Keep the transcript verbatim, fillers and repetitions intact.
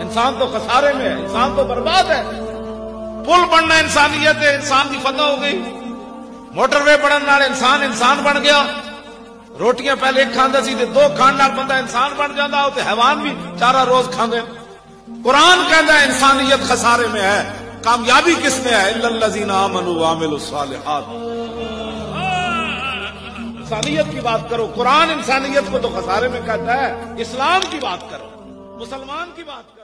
इंसान तो खसारे में है, इंसान तो बर्बाद है। पुल बनना इंसानियत है, इंसान की फतह हो गई। मोटरवे बनने नाल इंसान इंसान बन गया। रोटियां पहले एक खांदा सी, दो खाण नाल बंदा इंसान बन जाता, ते हैवान भी चारा रोज खांदे। कुरान कहता है इंसानियत खसारे में है, कामयाबी किसमें है? इल्लल्लज़ीना आमनू व अमिलुस सालिहात। इंसानियत की बात करो, कुरान इंसानियत को तो खसारे में कहता है। इस्लाम की बात करो, मुसलमान की बात करो।